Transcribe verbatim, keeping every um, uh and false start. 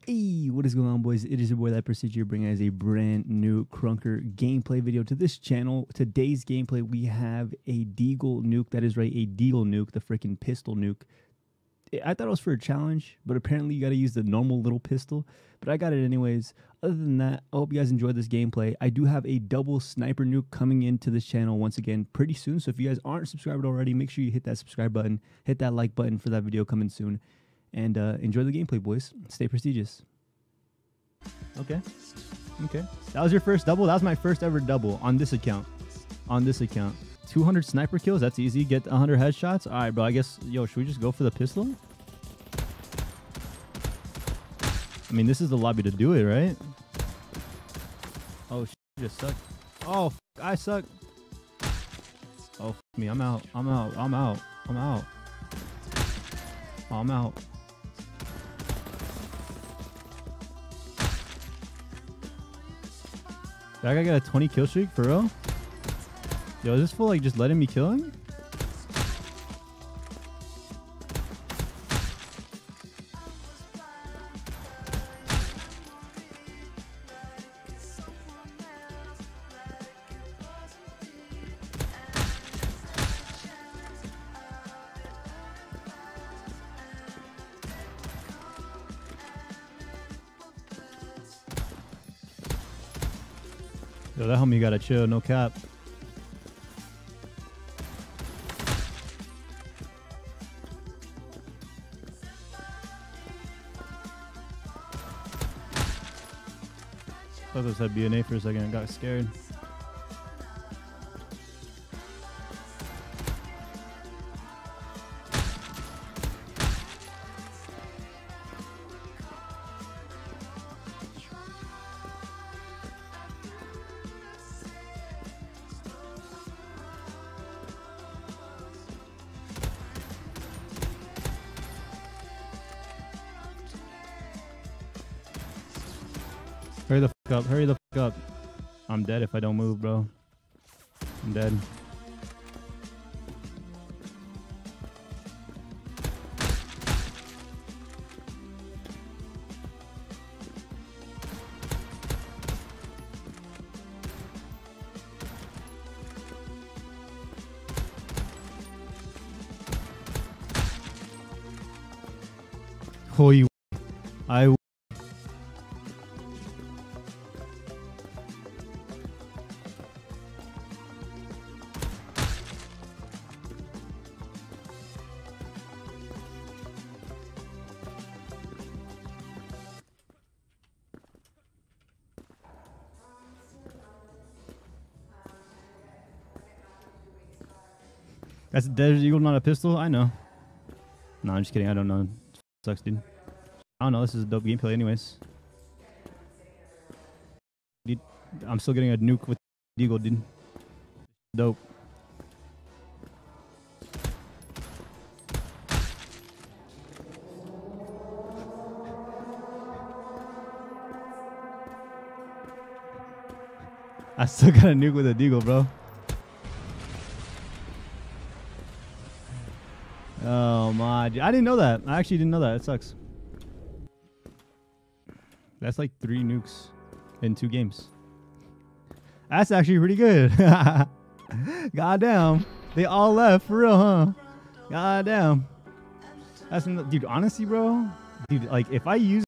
Hey, what is going on, boys? It is your boy That Prestige here, bringing us a brand new Krunker gameplay video to this channel. Today's gameplay, we have a Deagle nuke. That is right, a Deagle nuke, the freaking pistol nuke. I thought it was for a challenge, but apparently you got to use the normal little pistol. But I got it anyways. Other than that, I hope you guys enjoyed this gameplay. I do have a double sniper nuke coming into this channel once again pretty soon. So if you guys aren't subscribed already, make sure you hit that subscribe button, hit that like button for that video coming soon. And uh, enjoy the gameplay, boys. Stay prestigious. Okay. Okay. That was your first double? That was my first ever double on this account. On this account. two hundred sniper kills? That's easy. Get one hundred headshots? All right, bro. I guess, yo, should we just go for the pistol? I mean, this is the lobby to do it, right? Oh, shit, you just suck. Oh, f I suck. Oh, f me. I'm out. I'm out. I'm out. I'm out. Oh, I'm out. That guy got a twenty kill streak for real? Yo, is this fool like just letting me kill him? Yo, that homie gotta chill, no cap. I thought this had B N A for a second and got scared. Hurry the fuck up, hurry the fuck up. I'm dead if I don't move, bro. I'm dead. Oh, you. I. That's a Desert Eagle, not a pistol? I know. No, I'm just kidding. I don't know. It sucks, dude. I don't know. This is a dope gameplay anyways. Dude, I'm still getting a nuke with Deagle, dude. Dope. I still got a nuke with a Deagle, bro. Oh my, I didn't know that. I actually didn't know that. It sucks. That's like three nukes in two games. That's actually pretty good. Goddamn. They all left for real, huh? Goddamn. That's, dude, honestly, bro. Dude, like if I use